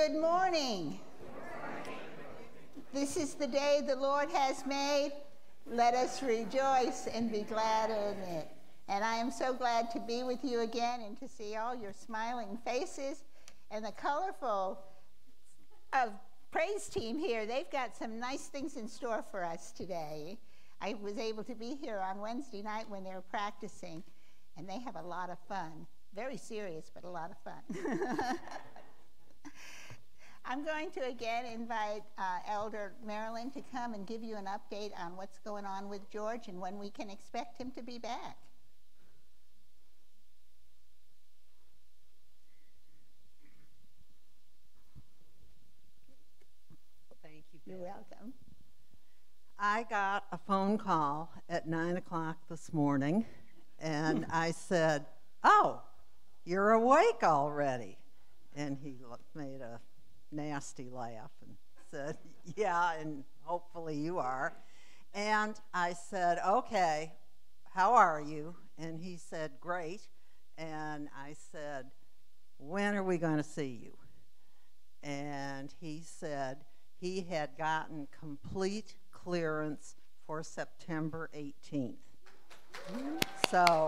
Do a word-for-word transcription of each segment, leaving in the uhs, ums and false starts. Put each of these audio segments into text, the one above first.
Good morning. This is the day the Lord has made. Let us rejoice and be glad in it. And I am so glad to be with you again and to see all your smiling faces and the colorful uh, praise team here. They've got some nice things in store for us today. I was able to be here on Wednesday night when they were practicing, and they have a lot of fun. Very serious, but a lot of fun. I'm going to again invite uh, Elder Marilyn to come and give you an update on what's going on with George and when we can expect him to be back. Thank you. You're welcome. I got a phone call at nine o'clock this morning, and I said, "Oh, you're awake already." And he made a nasty laugh and said, "Yeah, and hopefully you are." And I said, "Okay, how are you?" And he said, "Great." And I said, "When are we going to see you?" And he said he had gotten complete clearance for September eighteenth. So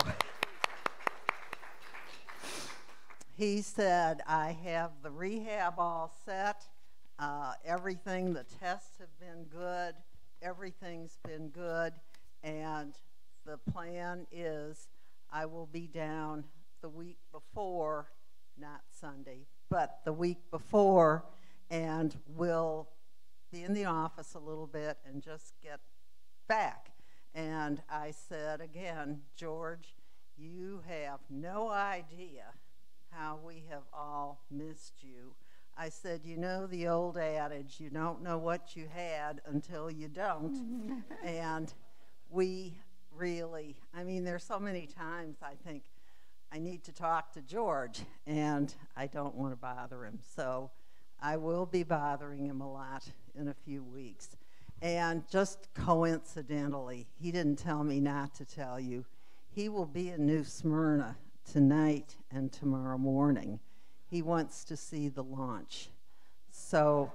he said, "I have the rehab all set. Uh, everything, the tests have been good. Everything's been good. And the plan is I will be down the week before, not Sunday, but the week before, and we'll be in the office a little bit and just get back." And I said, again, "George, you have no idea how we have all missed you." I said, "You know the old adage, you don't know what you had until you don't." And we really, I mean, there's so many times I think I need to talk to George, and I don't want to bother him. So I will be bothering him a lot in a few weeks. And just coincidentally, he didn't tell me not to tell you, he will be in New Smyrna tonight and tomorrow morning. He wants to see the launch. So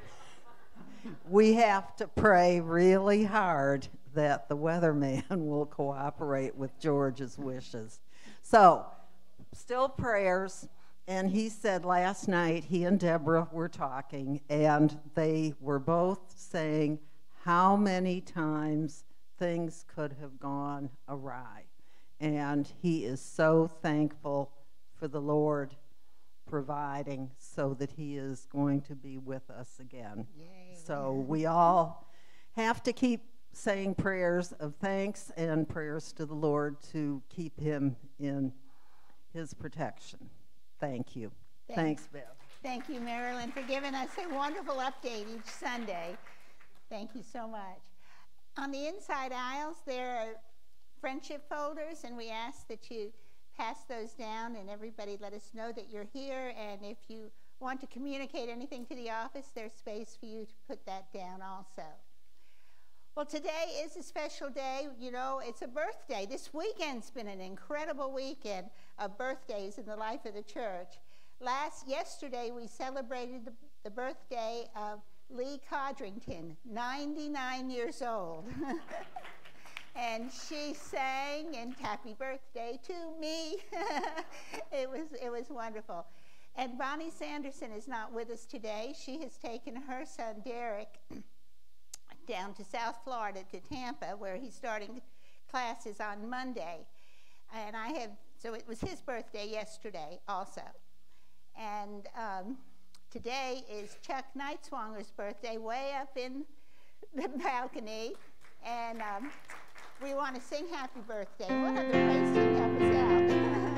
we have to pray really hard that the weatherman will cooperate with George's wishes. So still prayers. And he said last night he and Deborah were talking, and they were both saying how many times things could have gone awry. And he is so thankful for the Lord providing so that he is going to be with us again. Yay. So we all have to keep saying prayers of thanks and prayers to the Lord to keep him in his protection. Thank you. Thanks. Thanks, Bev. Thank you, Marilyn, for giving us a wonderful update each Sunday. Thank you so much. On the inside aisles, there are friendship folders, and we ask that you pass those down, and everybody let us know that you're here. And if you want to communicate anything to the office, there's space for you to put that down also. Well, today is a special day. You know, it's a birthday. This weekend's been an incredible weekend of birthdays in the life of the church. Last, yesterday, we celebrated the, the birthday of Lee Codrington, ninety-nine years old. And she sang, and happy birthday to me. It was, it was wonderful. And Bonnie Sanderson is not with us today. She has taken her son, Derek, down to South Florida, to Tampa, where he's starting classes on Monday. And I have, so it was his birthday yesterday also. And um, today is Chuck Nightswanger's birthday, way up in the balcony. And um, we want to sing happy birthday. What other place to help us out?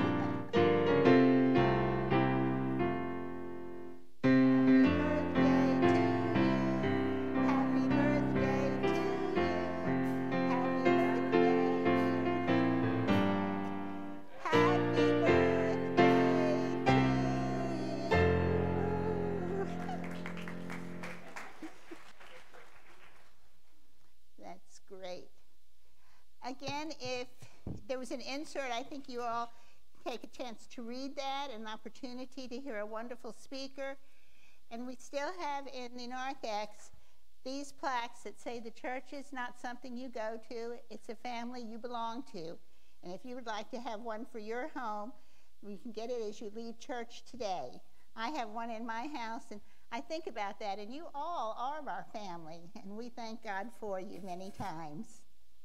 Great. Again, if there was an insert, I think you all take a chance to read that, an opportunity to hear a wonderful speaker. And we still have in the narthex these plaques that say the church is not something you go to, it's a family you belong to. And if you would like to have one for your home, you can get it as you leave church today. I have one in my house, and I think about that, and you all are our family, and we thank God for you many times.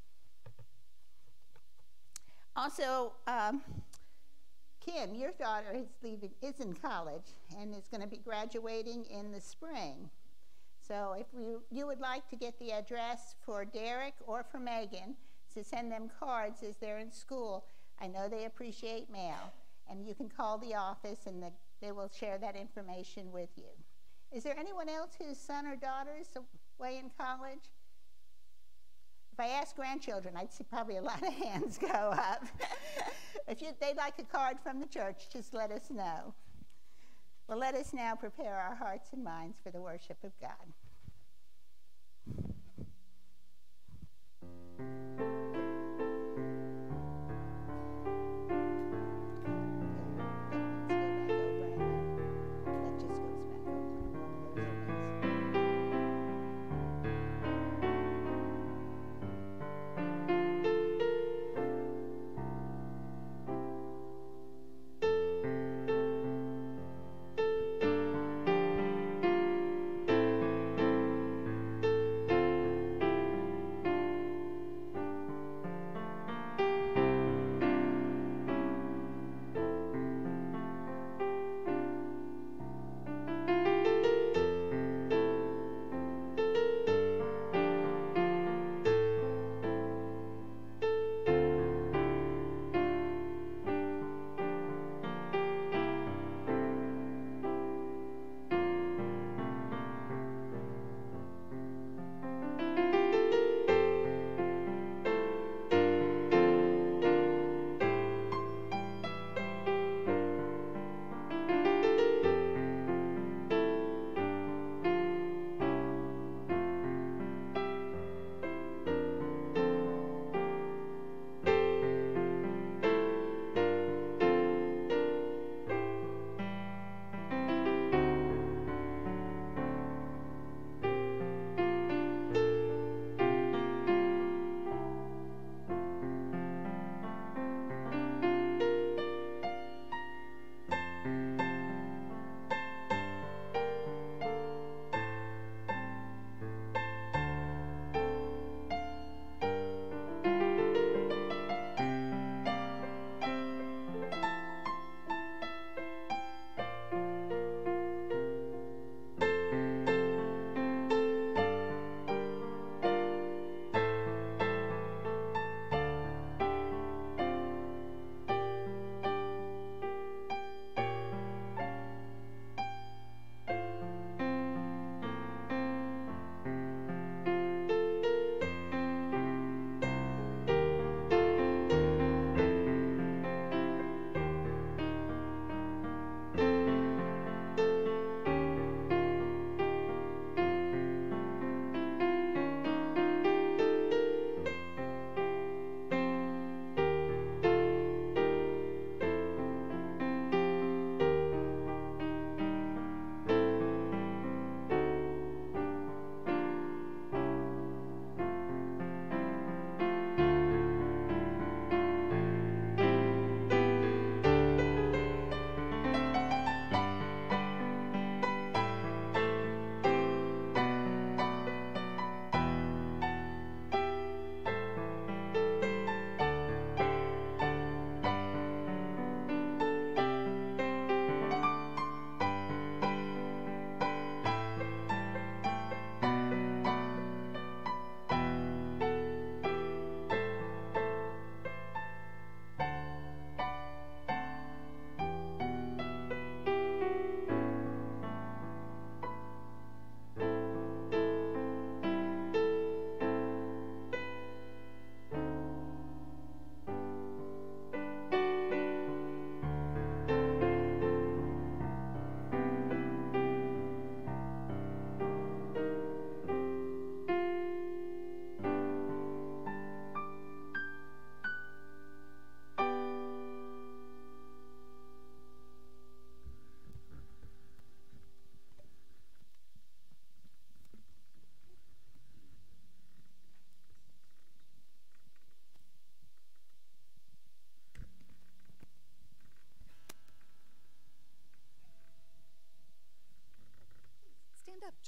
Also, um, Kim, your daughter is leaving, is in college and is going to be graduating in the spring. So if you, you would like to get the address for Derek or for Megan to send them cards as they're in school, I know they appreciate mail. And you can call the office and the, they will share that information with you. Is there anyone else whose son or daughter is away in college? If I ask grandchildren, I'd see probably a lot of hands go up. If you, they'd like a card from the church, just let us know. Well, let us now prepare our hearts and minds for the worship of God.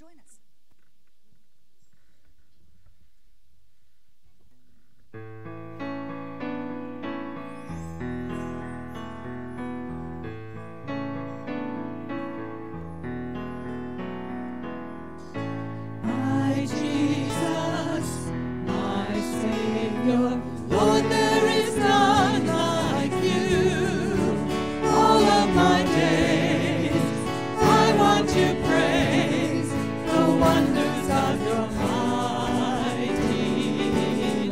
Join us. My Jesus, my Savior, Lord, there is none like you. All of my days, I want to praise the wonders of your mighty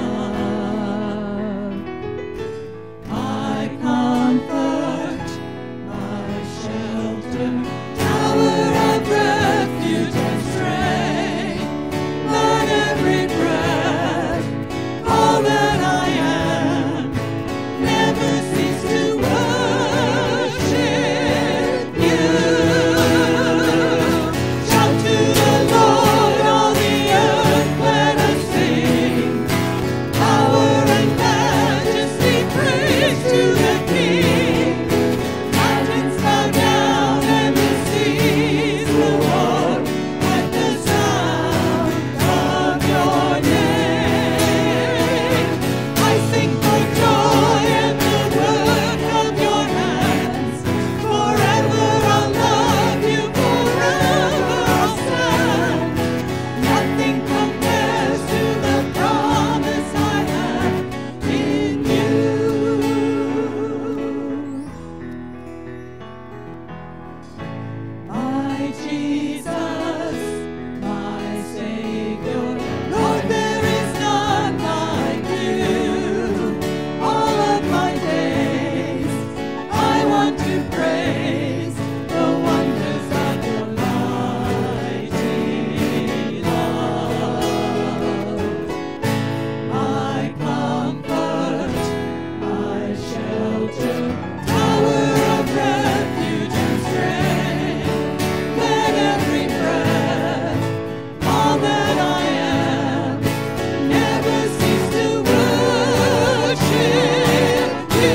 love. My comfort, my shelter, tower of refuge and strength. Let every breath, all that I am, never cease to worship you. Shout to the Lord, all the earth, let us sing. Power and majesty, praise to the King. Mountains bow down and the seas will roar at the sound of your name. I sing for joy at the work of your hands. Forever I'll love you, forever I'll stand. Nothing compares to the promise I have in you. My Jesus, my Savior, Lord, there is none like you. All of my days, I want to praise the wonders of your mighty love. My comfort, my shelter, tower of refuge and strength. Let every breath, all that I am, never cease to worship you.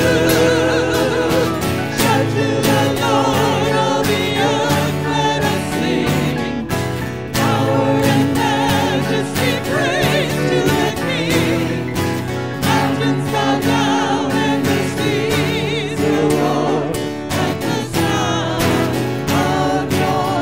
Shout to the Lord, all the earth, let us sing. Power and majesty, praise to the King. Mountains bow down and the seas will roar at the sound of your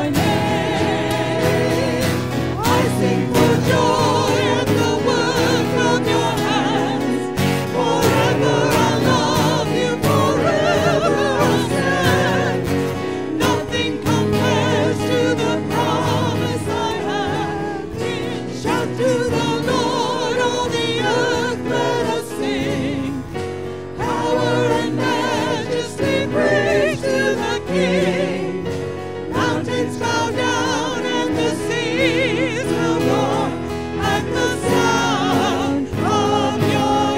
name. I sing for joy at the work of your hands. Forever I'll love you, forever I'll stand. Nothing compares to the promise I have in. Shout to the Lord, all the earth, let us sing. Power and majesty, praise to the King. Mountains bow down and the seas will roar at the sound of your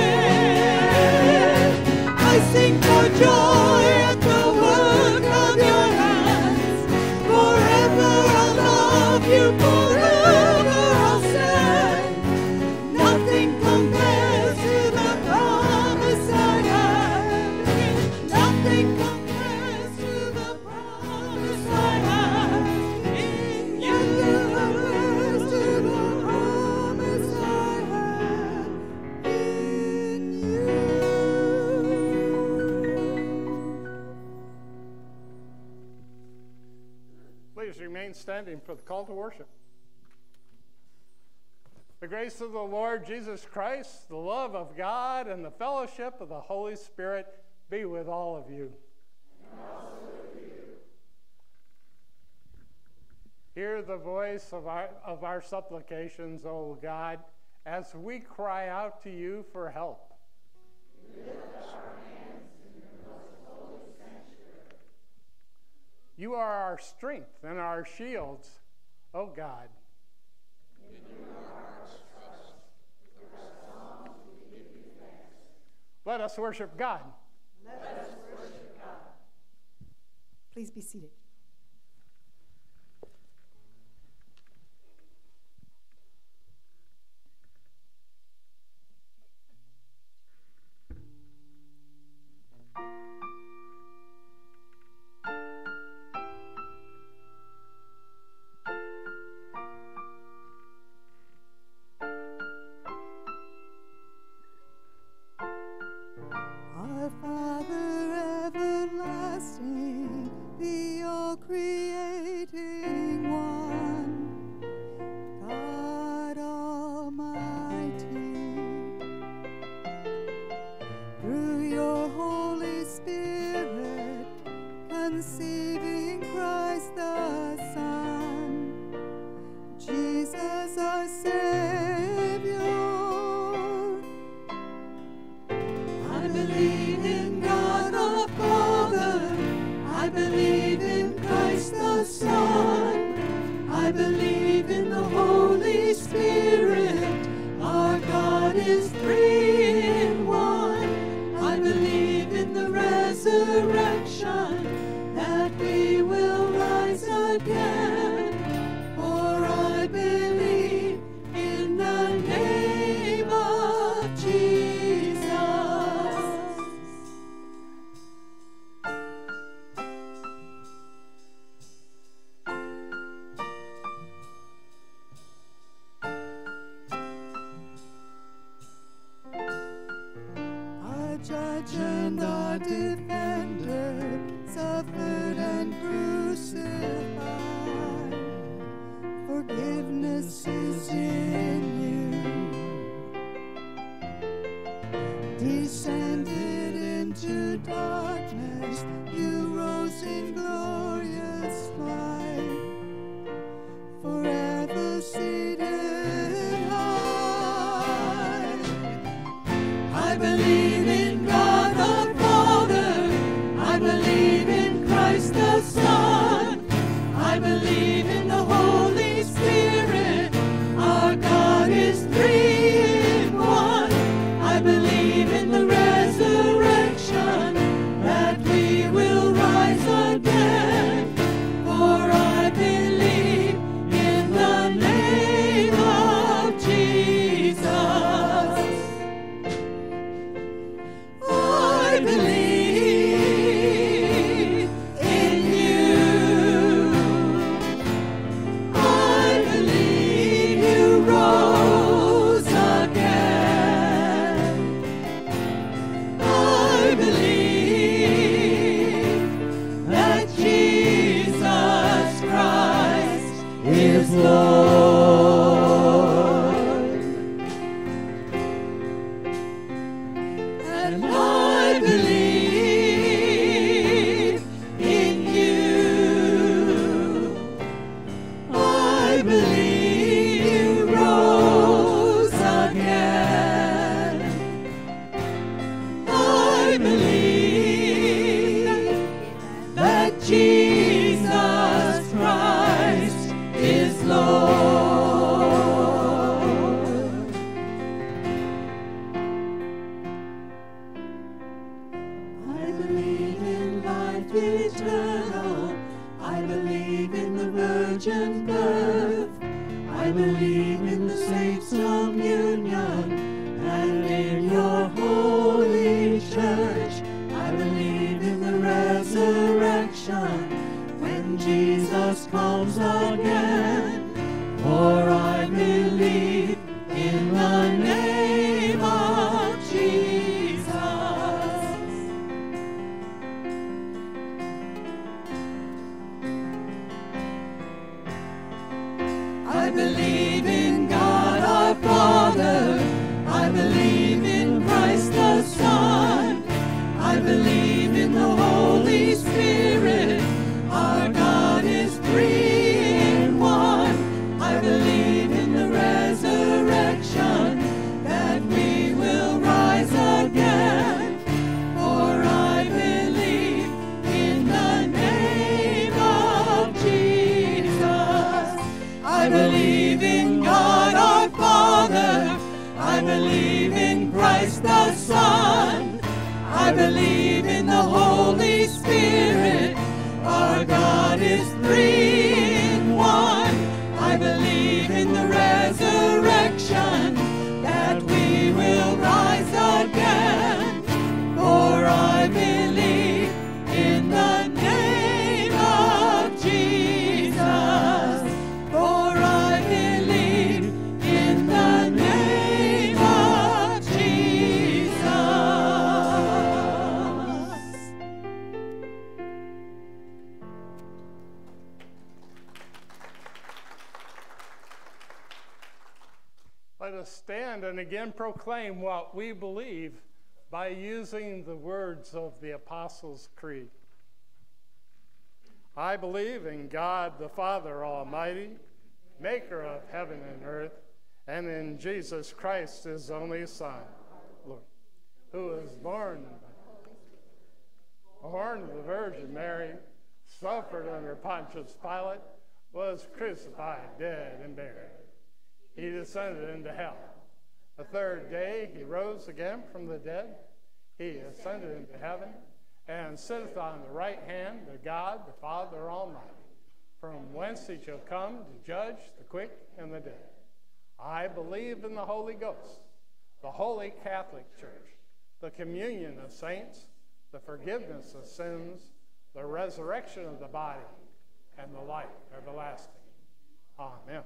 name. I sing for joy at the work of your hands. Forever I'll love you, forever I'll stand. Nothing compares to the promise I have. Nothing compares to the promise I have in you. To the promise I have in you. Please remain standing for the call to worship. The grace of the Lord Jesus Christ, the love of God, and the fellowship of the Holy Spirit be with all of you. And also with you. Hear the voice of our, of our supplications, O God, as we cry out to you for help. Lift our hands in your most holy sanctuary. You are our strength and our shields, O God. In you are our trust. With our songs we give you thanks. Let us worship God. Let us worship God. Please be seated. our Father everlasting, the all-creating one, God Almighty, through your Holy Spirit, conceiving Christ the Son, Jesus our Savior. I believe in God the Father, I believe in Christ the Son, I believe in the Holy Spirit, our God is three in one. I believe in the resurrection, that we will rise again, for I believe in the name of Jesus. Our judge and our defender suffered and crucified. Forgiveness is in you. Descended into darkness, you rose in glorious light. Forever seated high. I believe in God the Father, I believe in Christ the Son, I believe in the Holy Spirit, our God is three in one. I believe in the resurrection, that we will rise again, for I believe in the name of Jesus. I believe in you. I believe you rose again. I believe that Jesus Christ is Lord. And I believe in you. I believe you rose again. I believe that Jesus Christ is Lord. I believe in life eternal. I believe in the virgin birth. I believe in the saints' communion and in your holy church. I believe in the resurrection when Jesus comes again. For I believe in the name of Jesus. I believe in God our Father, I believe in Christ the Son, I believe in the Holy Spirit, our God is three in one. I believe in the resurrection, that we will rise again, for I believe in the name of Jesus. I believe in God our Father, I believe in Christ the Son, I believe in the Holy Spirit, our God is three in one. I believe in the resurrection, that we will rise again, for I believe in the name of Jesus. For I believe in the name of Jesus. stand and again proclaim what we believe by using the words of the Apostles' Creed. I believe in God the Father Almighty, maker of heaven and earth, and in Jesus Christ, his only Son, Lord, who was born, born of the Virgin Mary, suffered under Pontius Pilate, was crucified, dead, and buried. He descended into hell. The third day he rose again from the dead. He ascended into heaven and sitteth on the right hand of God the Father Almighty, from whence he shall come to judge the quick and the dead. I believe in the Holy Ghost, the Holy Catholic Church, the communion of saints, the forgiveness of sins, the resurrection of the body, and the life everlasting. Amen.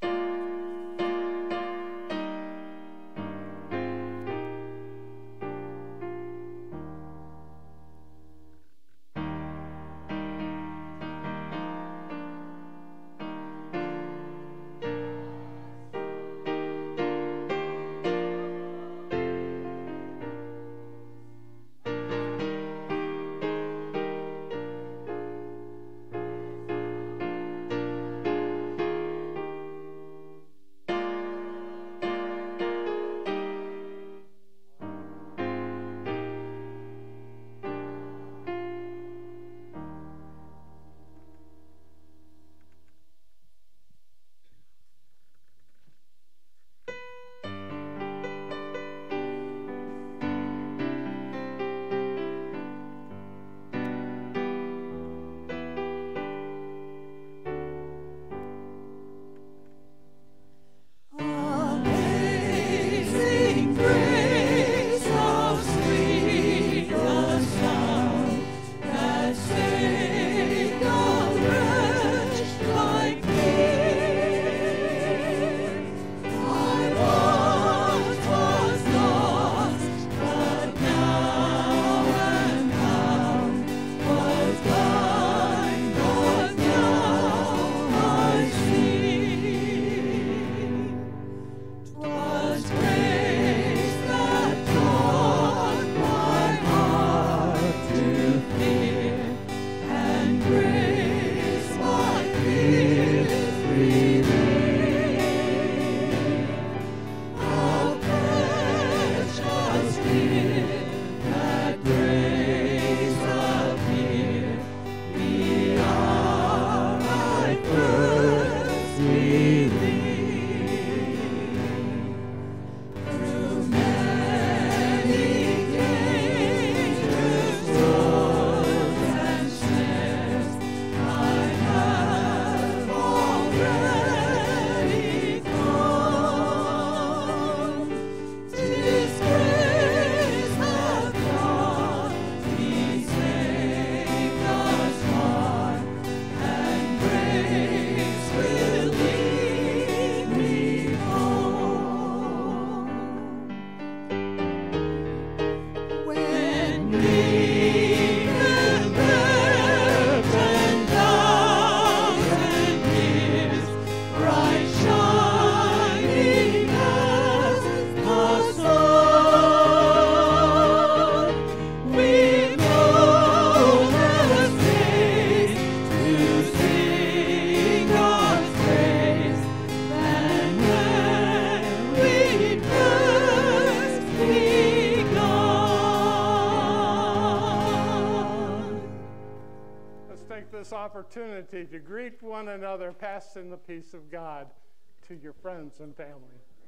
Opportunity to greet one another, passing the peace of God to your friends and family.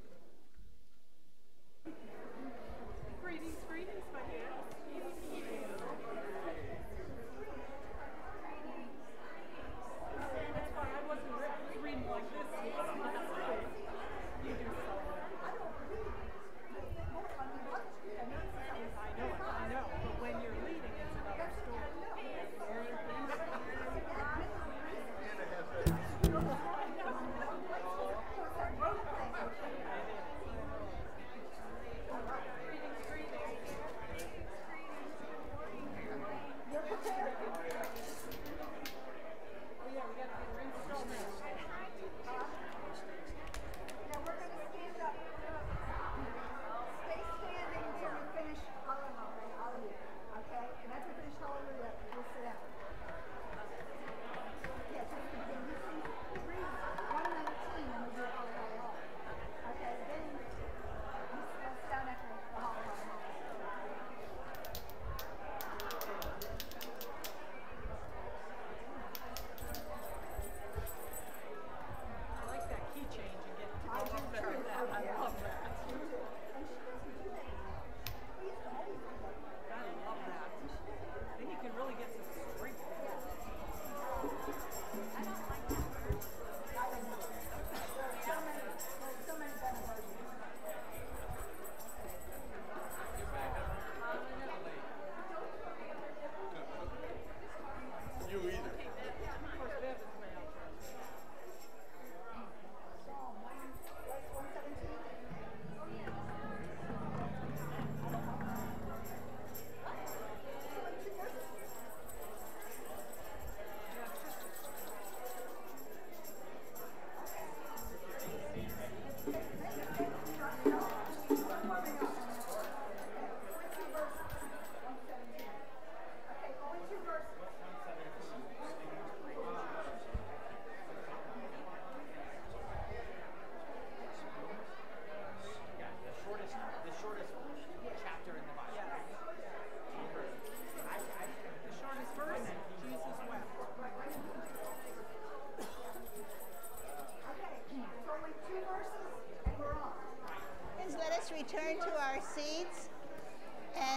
Greetings, greetings, my dear. That's why I wasn't reading like this last week. You do so well. I know, I know, but when you're leading, it's another story.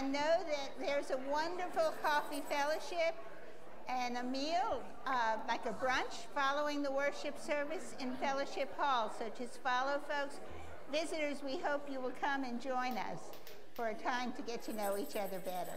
And know that there's a wonderful coffee fellowship and a meal, uh, like a brunch, following the worship service in Fellowship Hall. So just follow, folks. Visitors, we hope you will come and join us for a time to get to know each other better.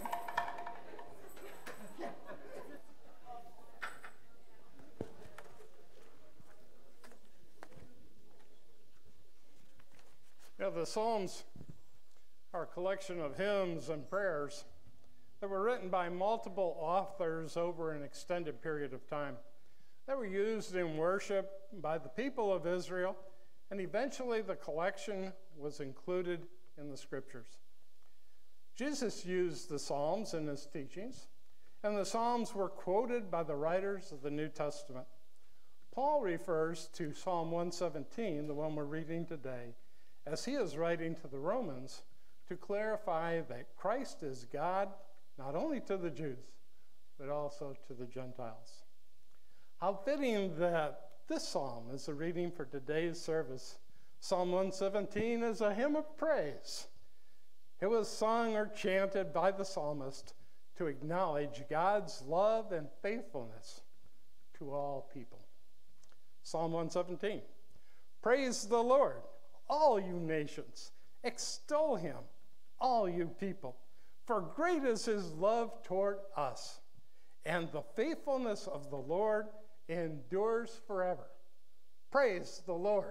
Yeah, the Psalms are a collection of hymns and prayers that were written by multiple authors over an extended period of time. They were used in worship by the people of Israel, and eventually the collection was included in the scriptures. Jesus used the Psalms in his teachings, and the Psalms were quoted by the writers of the New Testament. Paul refers to Psalm one seventeen, the one we're reading today, as he is writing to the Romans to clarify that Christ is God, not only to the Jews, but also to the Gentiles. How fitting that this psalm is a reading for today's service. Psalm one seventeen is a hymn of praise. It was sung or chanted by the psalmist to acknowledge God's love and faithfulness to all people. Psalm one seventeen, praise the Lord, all you nations, extol him, all you people, for great is his love toward us, and the faithfulness of the Lord endures forever. Praise the Lord.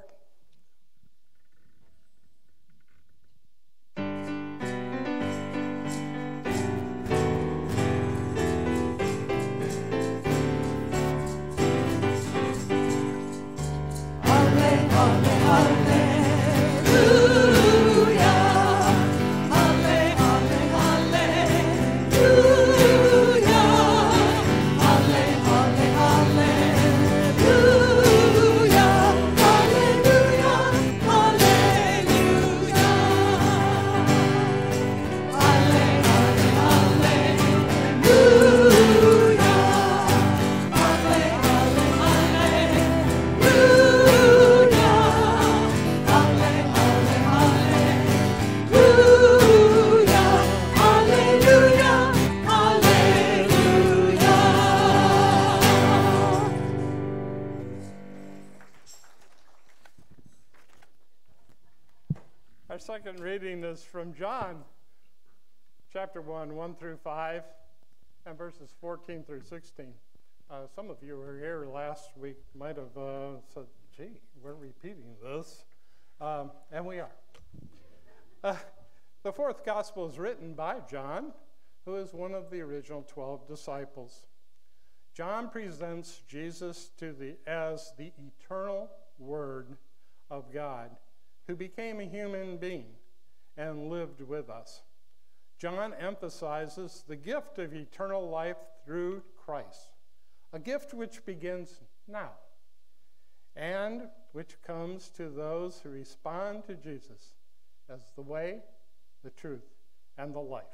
Our second reading is from John, chapter one, one through five, and verses fourteen through sixteen. Uh, some of you who were here last week might have uh, said, gee, we're repeating this, um, and we are. Uh, the fourth gospel is written by John, who is one of the original twelve disciples. John presents Jesus to the, as the eternal Word of God, who became a human being and lived with us. John emphasizes the gift of eternal life through Christ, a gift which begins now and which comes to those who respond to Jesus as the way, the truth, and the life.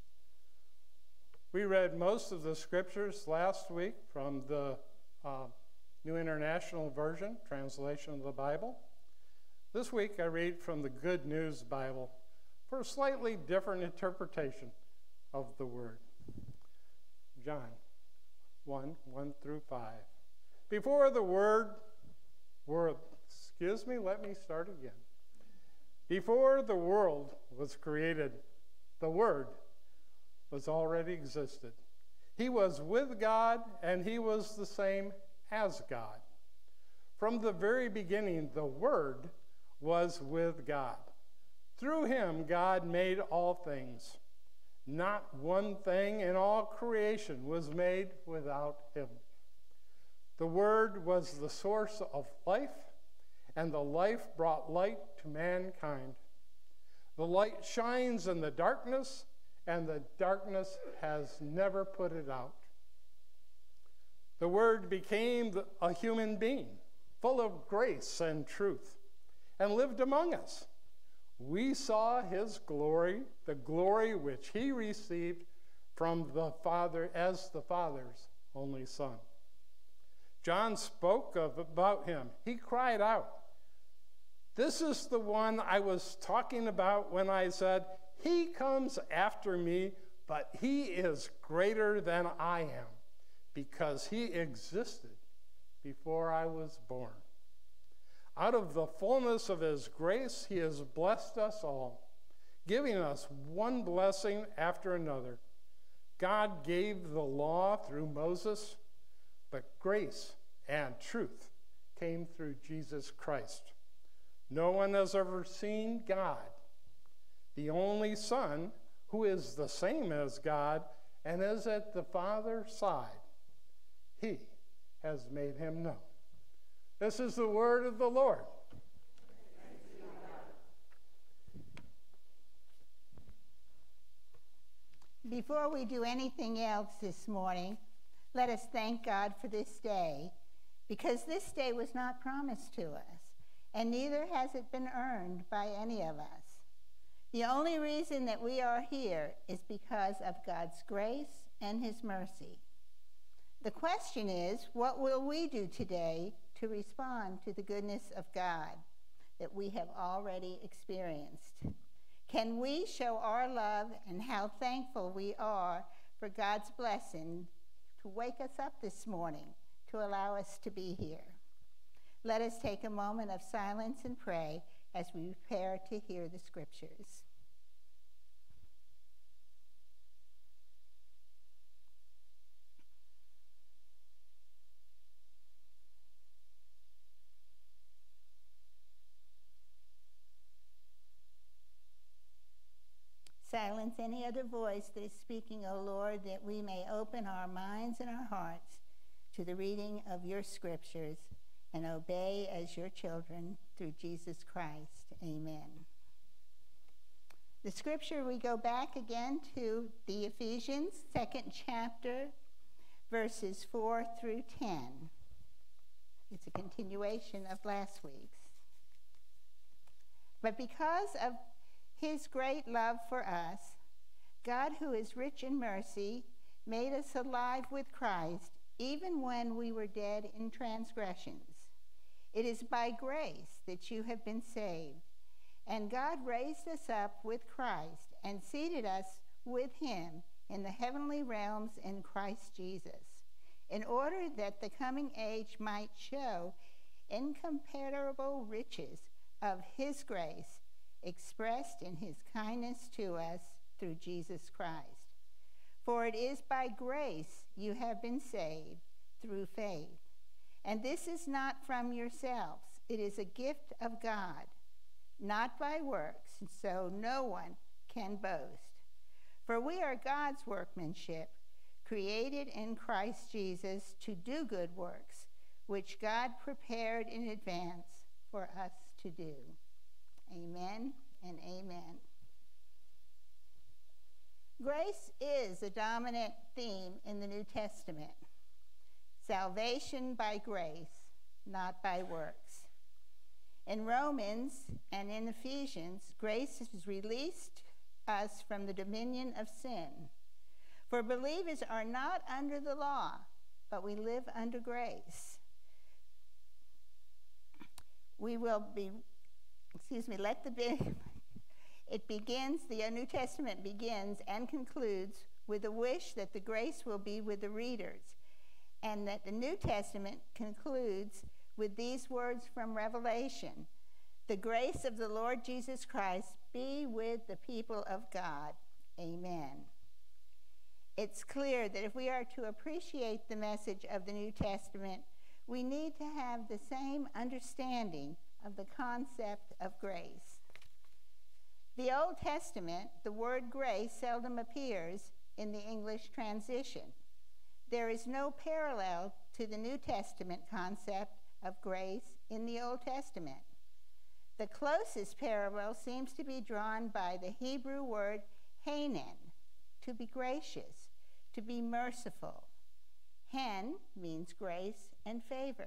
We read most of the scriptures last week from the uh, New International Version, translation of the Bible. This week I read from the Good News Bible for a slightly different interpretation of the word. John one, one through five. Before the word, world, excuse me, let me start again. Before the world was created, the Word was already existed. He was with God, and he was the same as God. From the very beginning, the Word was with God. Through him, God made all things. Not one thing in all creation was made without him. The Word was the source of life, and the life brought light to mankind. The light shines in the darkness, and the darkness has never put it out. The Word became a human being, full of grace and truth, and lived among us. We saw his glory, the glory which he received from the Father as the Father's only Son. John spoke of about him. He cried out, "This is the one I was talking about when I said, he comes after me, but he is greater than I am, because he existed before I was born. Out of the fullness of his grace, he has blessed us all, giving us one blessing after another. God gave the law through Moses, but grace and truth came through Jesus Christ. No one has ever seen God, the only Son, who is the same as God and is at the Father's side. He has made him known. This is the word of the Lord. Before we do anything else this morning, let us thank God for this day, because this day was not promised to us, and neither has it been earned by any of us. The only reason that we are here is because of God's grace and his mercy. The question is, what will we do today to respond to the goodness of God that we have already experienced? Can we show our love and how thankful we are for God's blessing to wake us up this morning, to allow us to be here? Let us take a moment of silence and pray as we prepare to hear the scriptures. Silence any other voice that is speaking, O Lord, that we may open our minds and our hearts to the reading of your scriptures and obey as your children through Jesus Christ. Amen. The scripture, we go back again to the Ephesians second chapter, verses four through ten. It's a continuation of last week's. But because of his great love for us, God, who is rich in mercy, made us alive with Christ even when we were dead in transgressions. It is by grace that you have been saved. And God raised us up with Christ and seated us with him in the heavenly realms in Christ Jesus, in order that the coming age might show incomparable riches of his grace expressed in his kindness to us through Jesus Christ. For it is by grace you have been saved through faith. And this is not from yourselves. It is a gift of God, not by works, so no one can boast. For we are God's workmanship, created in Christ Jesus to do good works, which God prepared in advance for us to do. Amen and amen. Grace is a dominant theme in the New Testament. Salvation by grace, not by works. In Romans and in Ephesians, grace has released us from the dominion of sin. For believers are not under the law, but we live under grace. We will be Excuse me, let the be, it begins, the New Testament begins and concludes with a wish that the grace will be with the readers, and that the New Testament concludes with these words from Revelation: the grace of the Lord Jesus Christ be with the people of God. Amen. It's clear that if we are to appreciate the message of the New Testament, we need to have the same understanding of the concept of grace. The Old Testament, the word grace seldom appears in the English transition. There is no parallel to the New Testament concept of grace in the Old Testament. The closest parallel seems to be drawn by the Hebrew word hanan, to be gracious, to be merciful. Hen means grace and favor.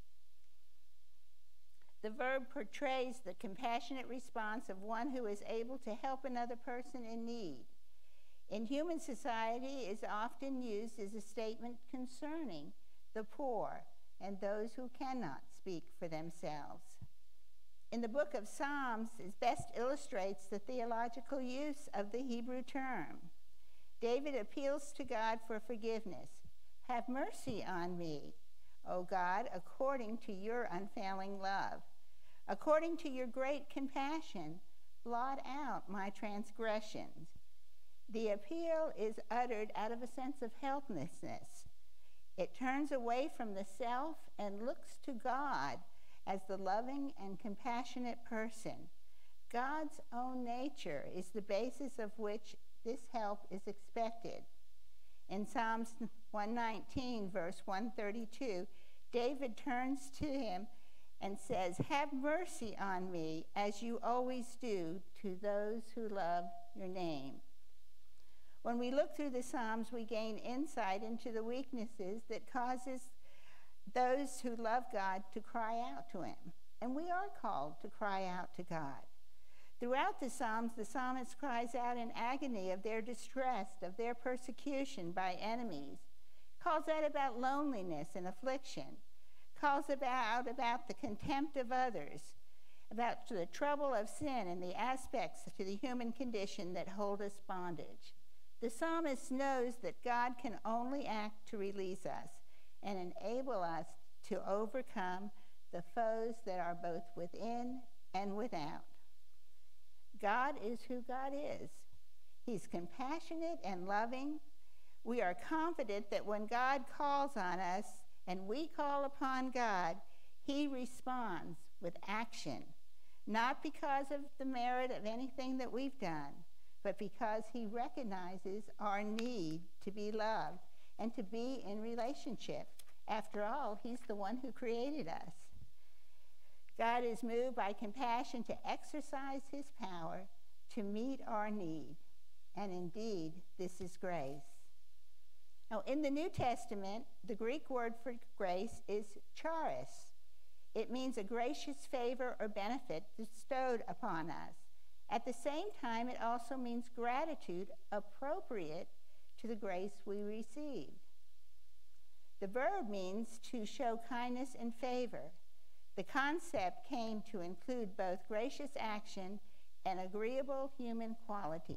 The verb portrays the compassionate response of one who is able to help another person in need. In human society, it is often used as a statement concerning the poor and those who cannot speak for themselves. in the book of Psalms, it best illustrates the theological use of the Hebrew term. David appeals to God for forgiveness. Have mercy on me, O God, according to your unfailing love. According to your great compassion, blot out my transgressions. The appeal is uttered out of a sense of helplessness. It turns away from the self and looks to God as the loving and compassionate person. God's own nature is the basis of which this help is expected. In Psalms one nineteen, verse one thirty-two, David turns to him and says, have mercy on me, as you always do to those who love your name. When we look through the Psalms, we gain insight into the weaknesses that causes those who love God to cry out to him. And we are called to cry out to God. Throughout the Psalms, the psalmist cries out in agony of their distress, of their persecution by enemies, calls out about loneliness and affliction, calls about, about the contempt of others, about the trouble of sin and the aspects to the human condition that hold us bondage. The psalmist knows that God can only act to release us and enable us to overcome the foes that are both within and without. God is who God is. He's compassionate and loving. We are confident that when God calls on us and we call upon God, he responds with action, not because of the merit of anything that we've done, but because he recognizes our need to be loved and to be in relationship. After all, he's the one who created us. God is moved by compassion to exercise his power to meet our need. And indeed, this is grace. Now, in the New Testament, the Greek word for grace is charis. It means a gracious favor or benefit bestowed upon us. At the same time, it also means gratitude appropriate to the grace we received. The verb means to show kindness and favor. The concept came to include both gracious action and agreeable human qualities.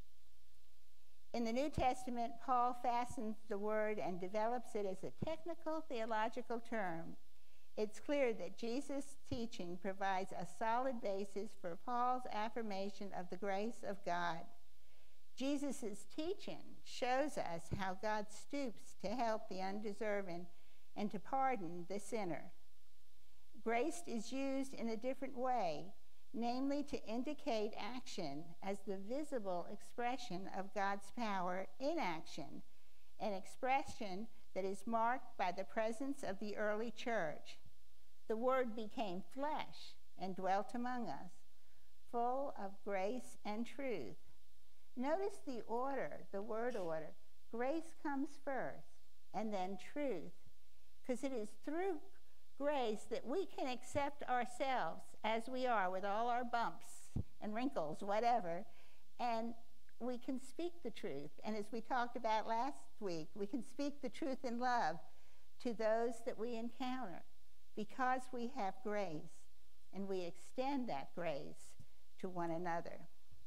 In the New Testament, Paul fastens the word and develops it as a technical theological term. It's clear that Jesus' teaching provides a solid basis for Paul's affirmation of the grace of God. Jesus' teaching shows us how God stoops to help the undeserving and to pardon the sinner. Grace is used in a different way, namely to indicate action as the visible expression of God's power in action, an expression that is marked by the presence of the early church. The Word became flesh and dwelt among us, full of grace and truth. Notice the order, the word order. Grace comes first, and then truth, because it is through grace that we can accept ourselves as we are, with all our bumps and wrinkles, whatever, and we can speak the truth. And as we talked about last week, we can speak the truth in love to those that we encounter because we have grace, and we extend that grace to one another.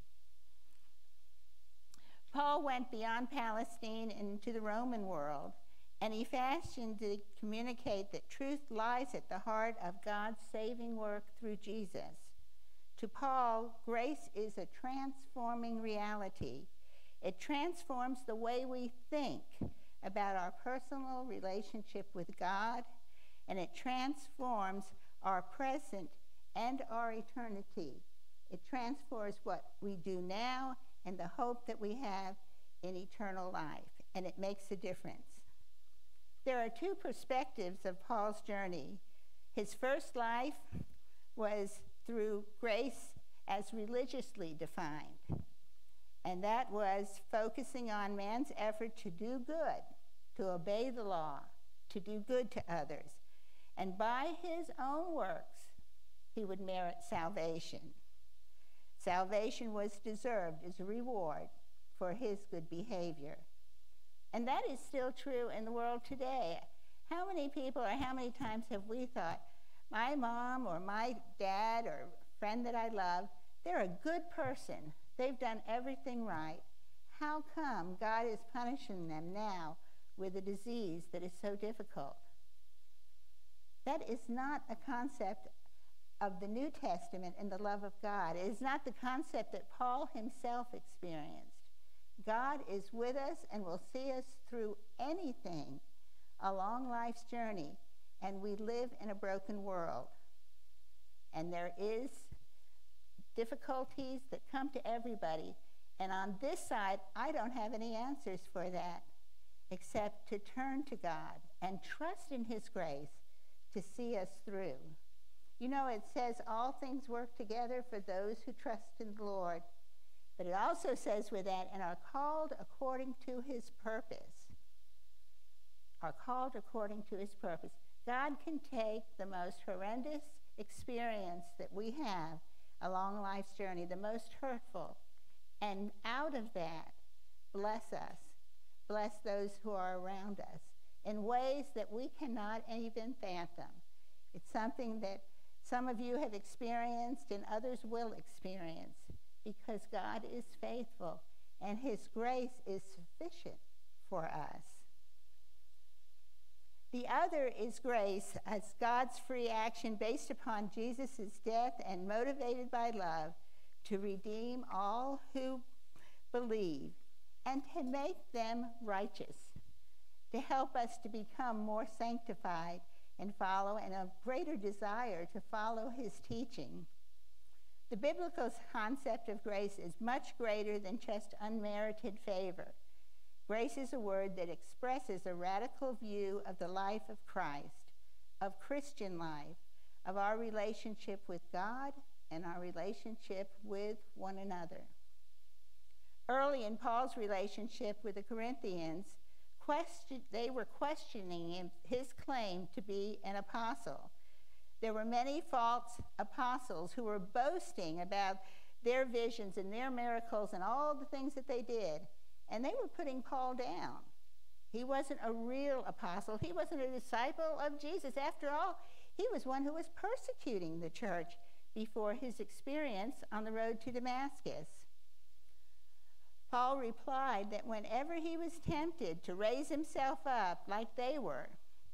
Paul went beyond Palestine into the Roman world, and he fashioned to communicate that truth lies at the heart of God's saving work through Jesus. To Paul, grace is a transforming reality. It transforms the way we think about our personal relationship with God, and it transforms our present and our eternity. It transforms what we do now and the hope that we have in eternal life, and it makes a difference. There are two perspectives of Paul's journey. His first life was through grace as religiously defined, and that was focusing on man's effort to do good, to obey the law, to do good to others, and by his own works, he would merit salvation. Salvation was deserved as a reward for his good behavior. And that is still true in the world today. How many people or how many times have we thought, my mom or my dad or friend that I love, they're a good person. They've done everything right. How come God is punishing them now with a disease that is so difficult? That is not a concept of the New Testament and the love of God. It is not the concept that Paul himself experienced. God is with us and will see us through anything along life's journey, and we live in a broken world. And there is difficulties that come to everybody, and on this side, I don't have any answers for that except to turn to God and trust in his grace to see us through. You know, it says all things work together for those who trust in the Lord, but it also says with that, and are called according to his purpose. Are called according to his purpose. God can take the most horrendous experience that we have along life's journey, the most hurtful, and out of that, bless us, bless those who are around us in ways that we cannot even fathom. It's something that some of you have experienced and others will experience, because God is faithful and his grace is sufficient for us. The other is grace as God's free action based upon Jesus' death and motivated by love to redeem all who believe and to make them righteous, to help us to become more sanctified and follow, and a greater desire to follow his teaching. The biblical concept of grace is much greater than just unmerited favor. Grace is a word that expresses a radical view of the life of Christ, of Christian life, of our relationship with God and our relationship with one another. Early in Paul's relationship with the Corinthians, question, they were questioning him, his claim to be an apostle. There were many false apostles who were boasting about their visions and their miracles and all the things that they did, and they were putting Paul down. He wasn't a real apostle. He wasn't a disciple of Jesus. After all, he was one who was persecuting the church before his experience on the road to Damascus. Paul replied that whenever he was tempted to raise himself up like they were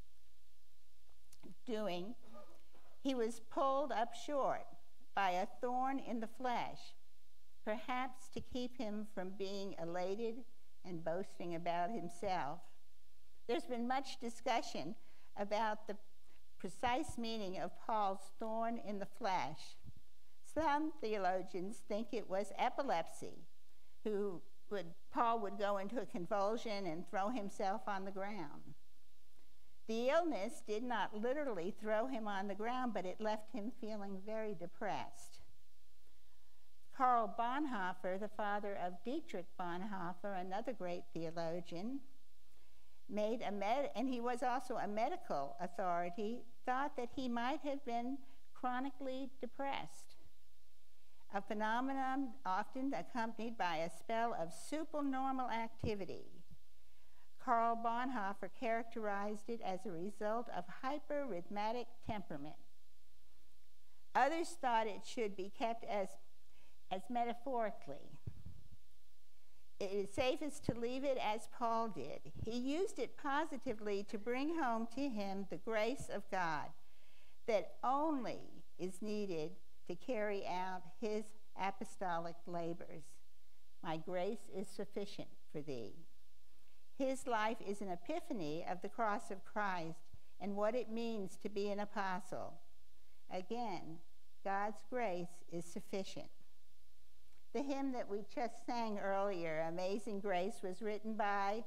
doing, he was pulled up short by a thorn in the flesh, perhaps to keep him from being elated and boasting about himself. There's been much discussion about the precise meaning of Paul's thorn in the flesh. Some theologians think it was epilepsy, who would, Paul would go into a convulsion and throw himself on the ground. The illness did not literally throw him on the ground, but it left him feeling very depressed. Karl Bonhoeffer, the father of Dietrich Bonhoeffer, another great theologian, made a med- and he was also a medical authority, thought that he might have been chronically depressed, a phenomenon often accompanied by a spell of supernormal activity. Karl Bonhoeffer characterized it as a result of hyperrhythmic temperament. Others thought it should be kept as, as metaphorically. It is safest to leave it as Paul did. He used it positively to bring home to him the grace of God that only is needed to carry out his apostolic labors. My grace is sufficient for thee. His life is an epiphany of the cross of Christ and what it means to be an apostle. Again, God's grace is sufficient. The hymn that we just sang earlier, Amazing Grace, was written by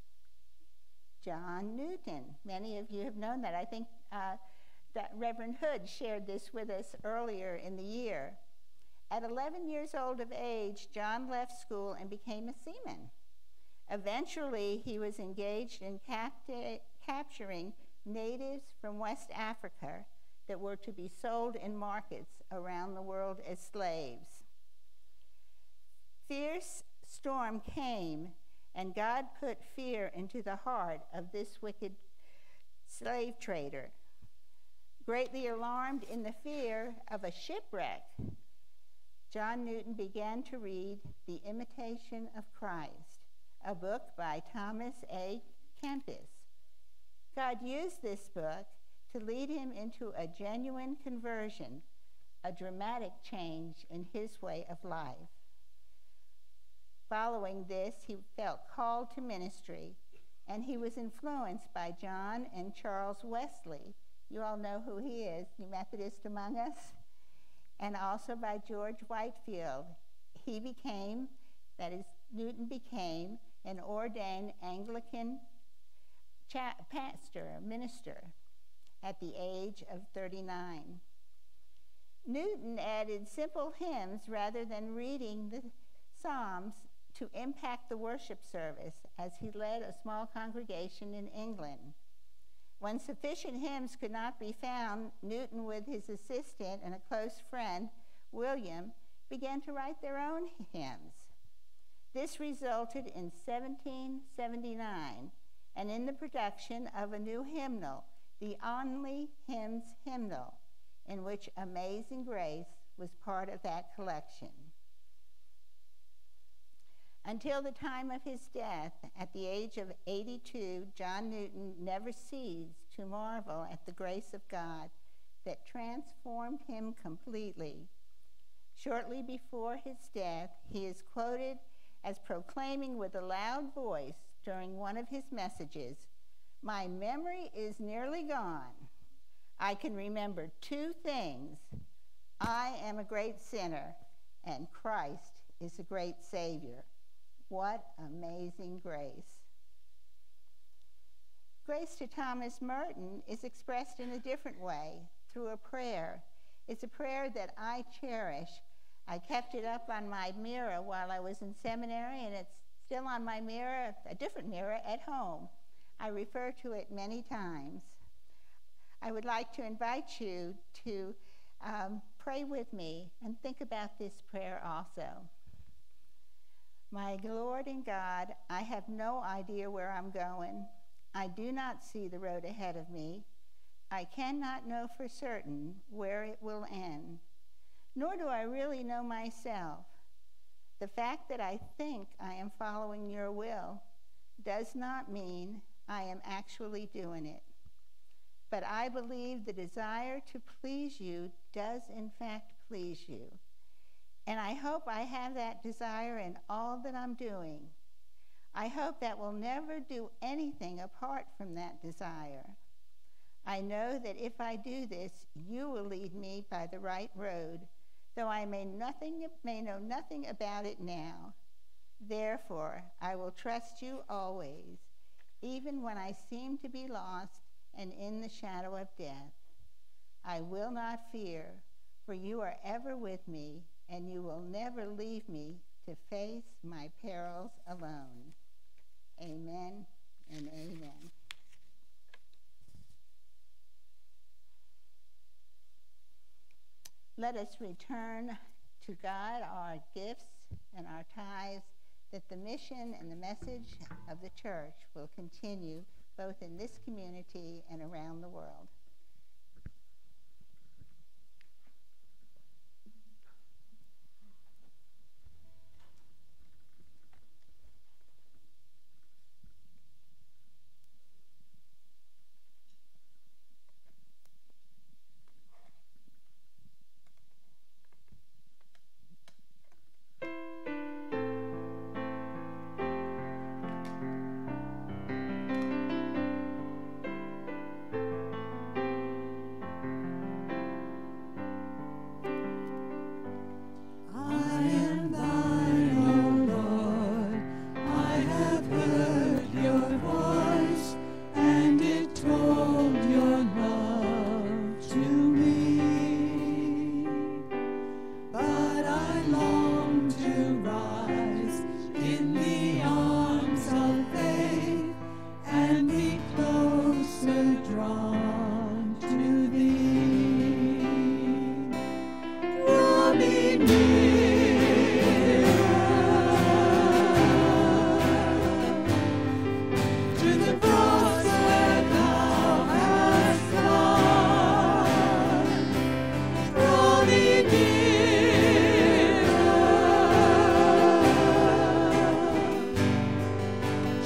John Newton. Many of you have known that. I think uh, that Reverend Hood shared this with us earlier in the year. At eleven years old of age, John left school and became a seaman. Eventually, he was engaged in capti- capturing natives from West Africa that were to be sold in markets around the world as slaves. Fierce storm came, and God put fear into the heart of this wicked slave trader. Greatly alarmed in the fear of a shipwreck, John Newton began to read The Imitation of Christ, a book by Thomas A. Kempis. God used this book to lead him into a genuine conversion, a dramatic change in his way of life. Following this, he felt called to ministry, and he was influenced by John and Charles Wesley. You all know who he is, you Methodist among us? And also by George Whitefield. He became, that is, Newton became, an ordained Anglican cha- pastor, minister, at the age of thirty-nine. Newton added simple hymns rather than reading the Psalms to impact the worship service as he led a small congregation in England. When sufficient hymns could not be found, Newton, with his assistant and a close friend, William, began to write their own hymns. This resulted in seventeen seventy-nine and in the production of a new hymnal, the Only Hymns Hymnal, in which Amazing Grace was part of that collection. Until the time of his death, at the age of eighty-two, John Newton never ceased to marvel at the grace of God that transformed him completely. Shortly before his death, he is quoted as proclaiming with a loud voice during one of his messages, "My memory is nearly gone. I can remember two things. I am a great sinner, and Christ is a great Savior." What amazing grace. Grace to Thomas Merton is expressed in a different way, through a prayer. It's a prayer that I cherish. I kept it up on my mirror while I was in seminary, and it's still on my mirror, a different mirror, at home. I refer to it many times. I would like to invite you to um, pray with me and think about this prayer also. My Lord and God, I have no idea where I'm going. I do not see the road ahead of me. I cannot know for certain where it will end, nor do I really know myself. The fact that I think I am following your will does not mean I am actually doing it. But I believe the desire to please you does in fact please you. And I hope I have that desire in all that I'm doing. I hope that we'll never do anything apart from that desire. I know that if I do this, you will lead me by the right road, though I may, nothing, may know nothing about it now. Therefore, I will trust you always, even when I seem to be lost and in the shadow of death. I will not fear, for you are ever with me, and you will never leave me to face my perils alone. Amen and amen. Let us return to God our gifts and our tithes, that the mission and the message of the church will continue both in this community and around the world.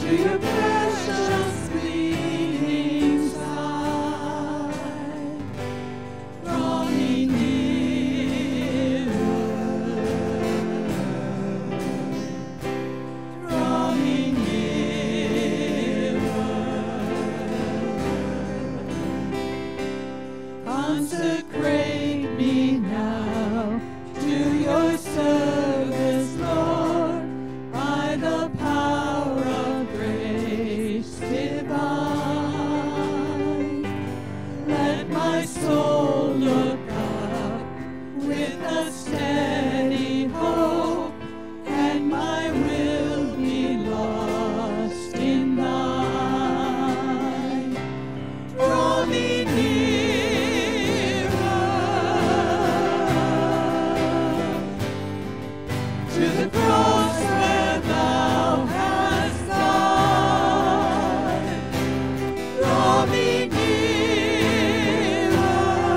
to your precious bleeding side. Draw me nearer, draw me nearer. Consecrate me now to your service, Lord, by the power of grace divine. Let my soul look up with a steady hope, and my will be lost in thine. Draw me nearer to the cross where thou hast died. Draw me nearer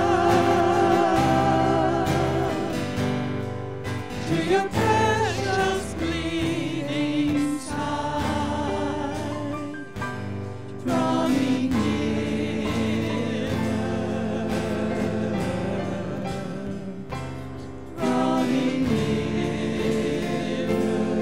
to your precious bleeding side. Draw me nearer, draw me nearer.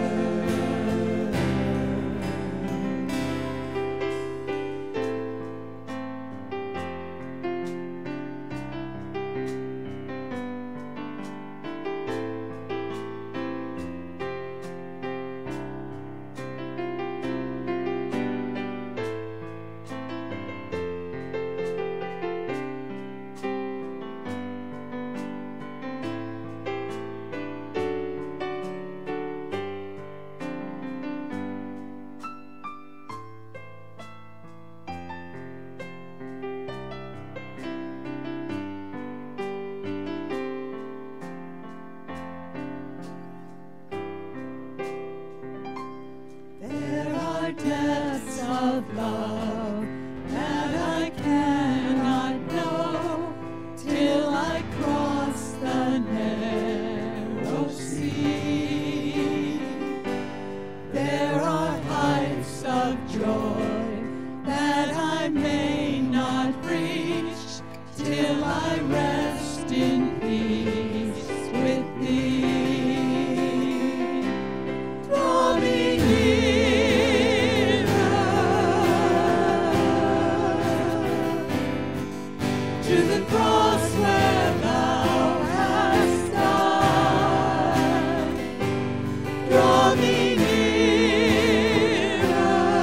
There are depths of love that I cannot know till I cross the narrow sea. There are heights of joy that I may not reach till I rest in peace with thee. Draw me nearer to the cross where thou hast died. Draw me nearer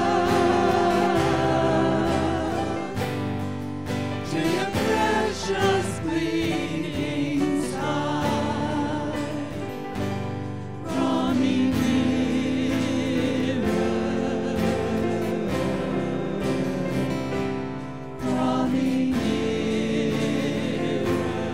to your precious bleeding side. Draw me nearer, draw me nearer.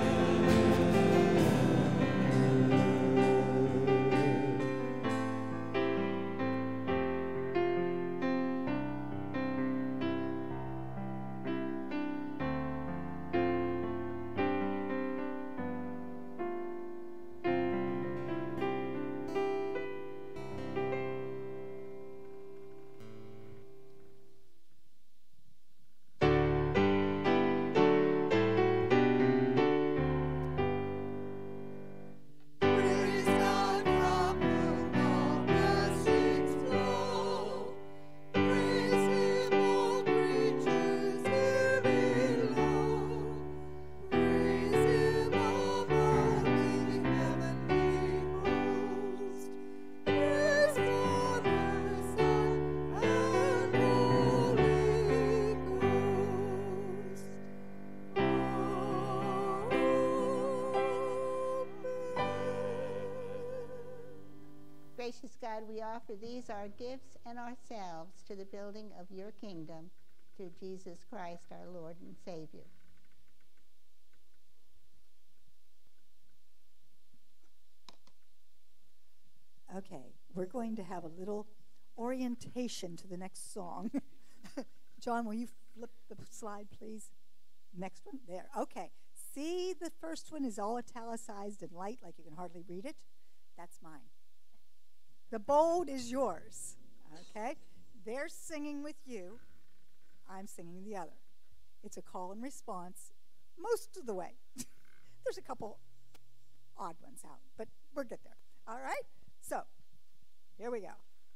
Praise God from whom all blessings flow. Praise Him, all creatures here below. Praise Him, all the heavenly host. Praise Father, Son, and Holy Ghost. Gracious God, we offer these our gifts and ourselves to the building of your kingdom through Jesus Christ, our Lord and Savior. Okay, we're going to have a little orientation to the next song. John, will you flip the slide, please? Next one, there, okay. See, the first one is all italicized and light, like you can hardly read it. That's mine. The bold is yours, okay? they're singing with you, I'm singing the other. It's a call and response most of the way. There's a couple odd ones out, but we'll get there. All right? So, here we go.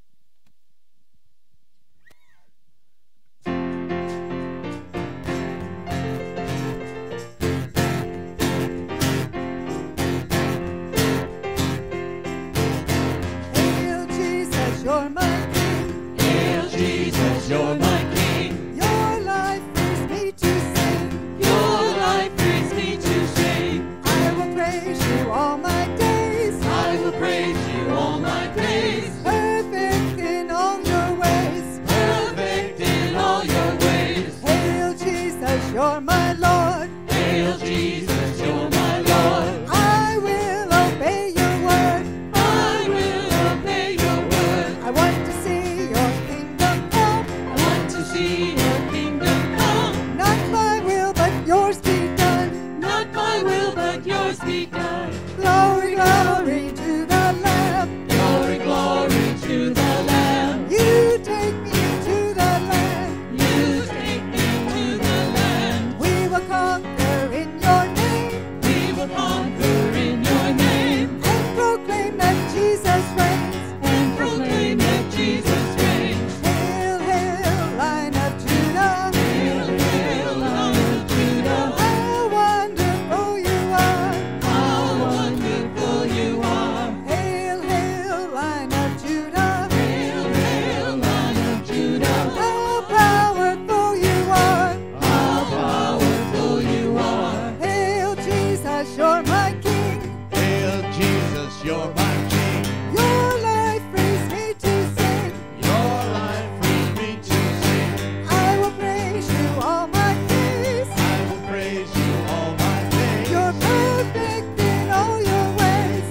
Hail Jesus, you're my King. Hail Jesus, you're my King. Your life frees me to sing. Your life frees me to sing. I will praise you all my days. I will praise you all my days. Perfect in all your ways. Perfect in all your ways. Hail Jesus, you're my Lord. Hail Jesus, you're my Lord. I will obey your word. I will obey your word. I want to see your kingdom come. I want to see your kingdom come. Not my will, but yours be done. Not my will, but yours be done. Glory, glory to the Lamb. Glory, glory to the Lamb. You take me to the land. You take me to the land. We will conquer in your name We will conquer in your name and proclaim that Jesus reigns. and proclaim that Jesus reigns. Hail, hail, Lion of Judah. Hail, hail, Lion of Judah. How wonderful you are. How wonderful you are. Hail, hail, Lion of Judah. Hail, hail, Lion of Judah. How powerful you are. How powerful you are. Hail, Jesus, you're my King. Hail Jesus, you're my King. Your life frees me to sing. Your life frees me to sing. I will praise you all my days. I will praise you all my days. You're perfect in all your ways.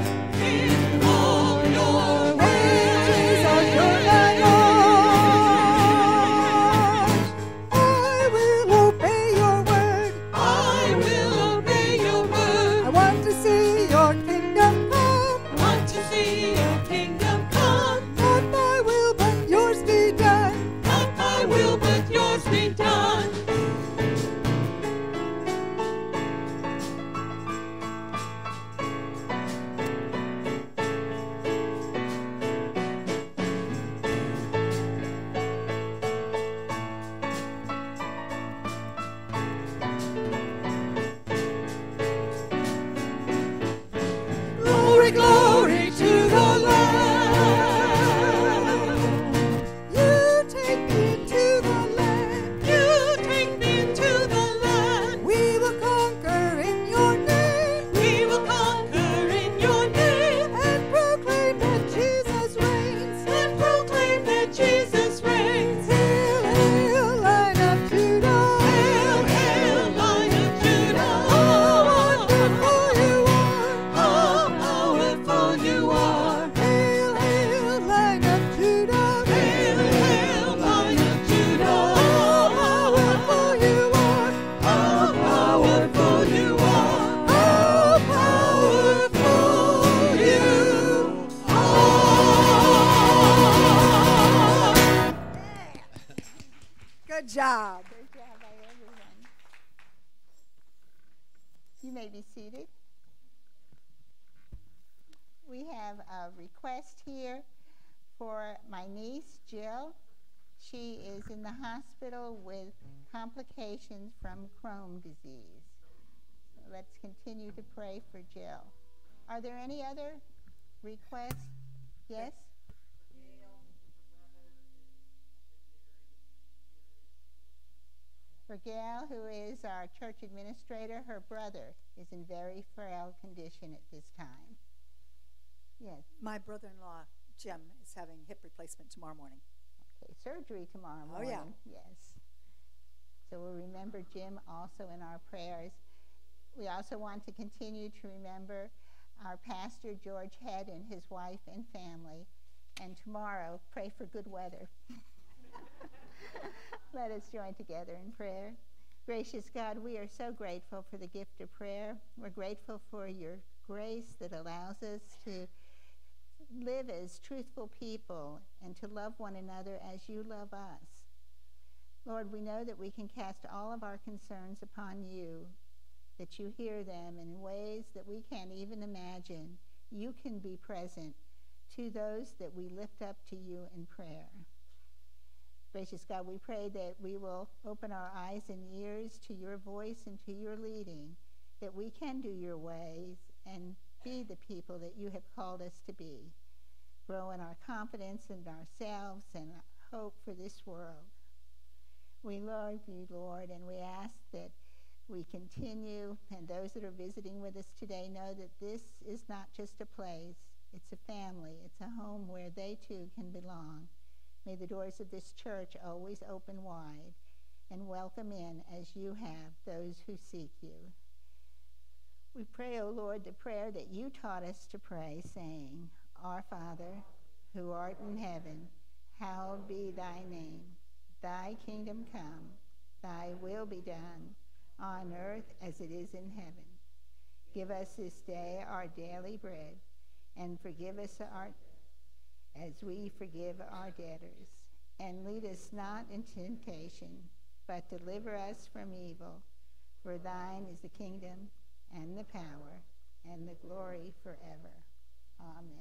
In all your Hail, Jesus, you're my Lord. I will obey your word. I will obey your word. I want to see your kingdom come. Want to see your kingdom come. Not my will, but yours be done. Not my will, but yours be done. Glory, glory to the Lamb. You take me to the land. You take me to the land. We will conquer in your name We will conquer in your name and proclaim that Jesus reigns. and proclaim that Jesus reigns. Hail, hail, Lion of Judah. Hail, hail, Lion of Judah. How wonderful you are. How powerful you are. Hail, hail, Lion of Judah. Hail, hail, Lion of Judah. How powerful you are. How powerful you are. How powerful you are. Good job. Great job by everyone. You may be seated. We have a request here for my niece, Jill. She is in the hospital with complications from Crohn's disease. So let's continue to pray for Jill. Are there any other requests? Yes? For Gail, who is our church administrator, her brother is in very frail condition at this time. Yes. My brother-in-law, Jim, is having hip replacement tomorrow morning. Okay, surgery tomorrow Oh, morning. yeah. Yes. So we'll remember Jim also in our prayers. We also want to continue to remember our pastor, George Head, and his wife and family. And tomorrow, pray for good weather. Let us join together in prayer. Gracious God, we are so grateful for the gift of prayer. We're grateful for your grace that allows us to live as truthful people and to love one another as you love us. Lord, we know that we can cast all of our concerns upon you, that you hear them in ways that we can't even imagine. You can be present to those that we lift up to you in prayer. Gracious God, we pray that we will open our eyes and ears to your voice and to your leading, that we can do your ways and be the people that you have called us to be. Grow in our confidence in ourselves and hope for this world. We love you, Lord, and we ask that we continue, and those that are visiting with us today know that this is not just a place, it's a family, it's a home where they too can belong. May the doors of this church always open wide and welcome in as you have those who seek you. We pray, O Lord, the prayer that you taught us to pray, saying, Our Father, who art in heaven, hallowed be thy name. Thy kingdom come, thy will be done, on earth as it is in heaven. Give us this day our daily bread, and forgive us our as we forgive our debtors. And lead us not into temptation, but deliver us from evil. For thine is the kingdom, and the power, and the glory forever. Amen.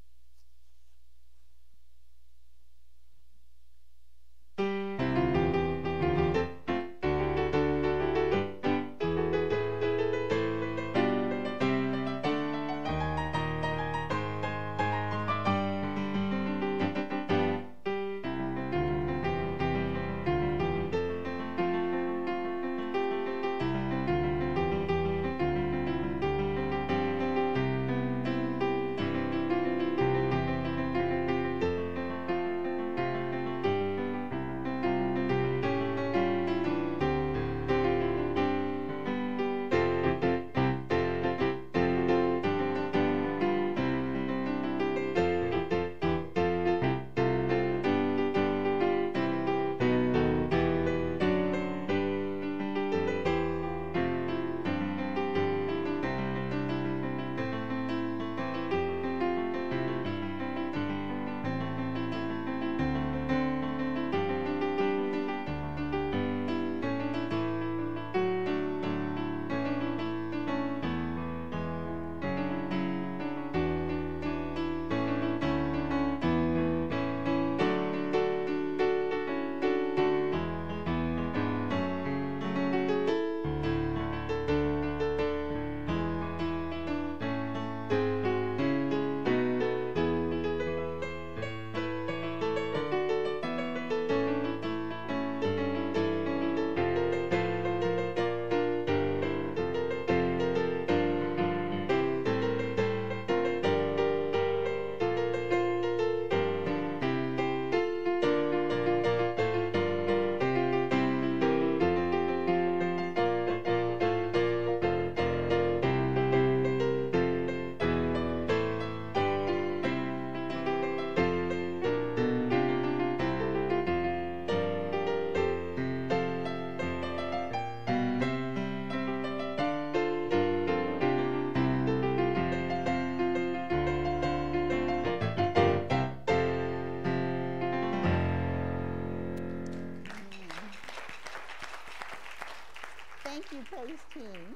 Thank you, praise team.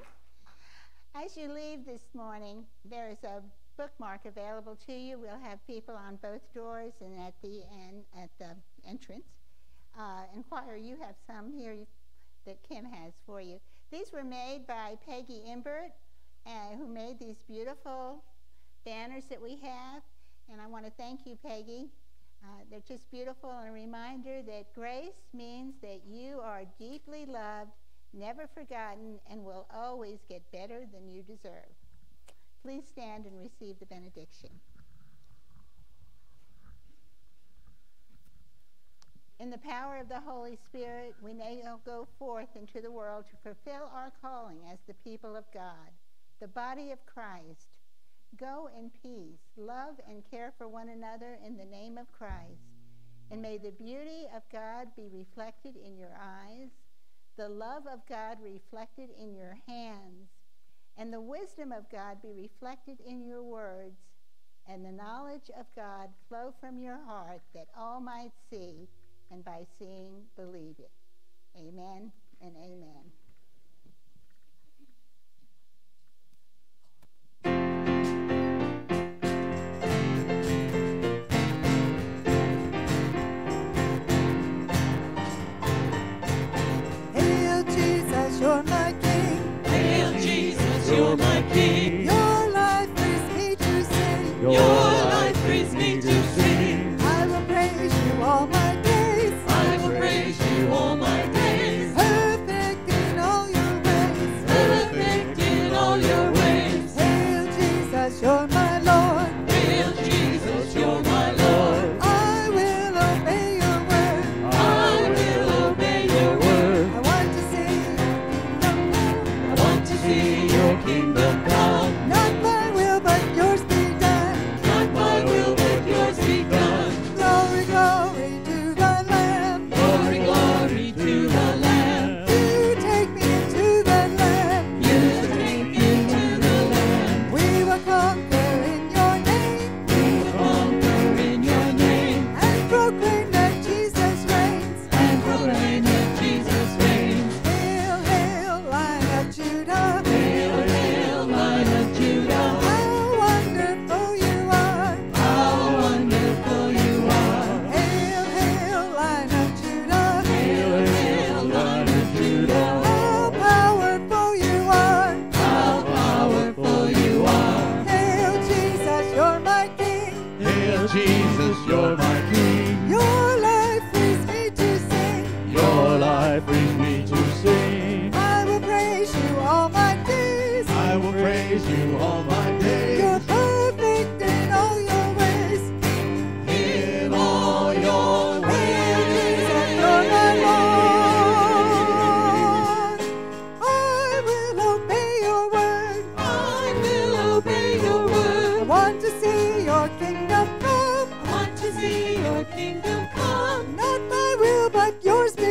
As you leave this morning, there is a bookmark available to you. We'll have people on both doors and at the end, at the entrance. Uh, and choir, you have some here that Kim has for you. These were made by Peggy Imbert, uh, who made these beautiful banners that we have. And I want to thank you, Peggy. Uh, they're just beautiful, and a reminder that grace means that you are deeply loved, never forgotten, and will always get better than you deserve. Please stand and receive the benediction. In the power of the Holy Spirit, we now go forth into the world to fulfill our calling as the people of God, the body of Christ. Go in peace, love and care for one another in the name of Christ, and may the beauty of God be reflected in your eyes, the love of God reflected in your hands, and the wisdom of God be reflected in your words. and the knowledge of God flow from your heart, that all might see, and by seeing believe it. Amen and amen. Hail Jesus, you're my King. Hail Jesus, you're my King. Your life brings me to sing. Your life brings me to sing. I will praise you all my days. I will praise you all my days. Perfect in all your ways. Perfect in all your ways. Hail Jesus, you're my Lord. Hail Jesus, you're my Lord. I will obey your word. I will obey your word. I want to see your kingdom come. I want to see your kingdom come. Not my will, but yours be done. Not my will, but yours be done. Glory, glory to the Lamb. Glory, glory to the Lamb. You take me into the land. You take me to the land. We will conquer in your name. We will conquer in your name. And proclaim that Jesus reigns. And proclaim that Jesus reigns. Hail, hail, Lion of Judah. Hail, hail, Lion of Judah. How wonderful you are. How wonderful you are. Hail, hail, Lion of Judah. Hail, hail, Lion of Judah. How powerful you are. How powerful you are. Hail, Jesus, you're my King. Hail Jesus, you're my King. Your life brings me to sing. Your life brings me to sing. I will praise you all my days. I will praise you all my days. You're perfect in all your ways. In all your Hail, Jesus, ways. you're my Lord. I will obey your word. I will obey your I word. want to see your kingdom come. I want to see your kingdom come. Not my will, but yours be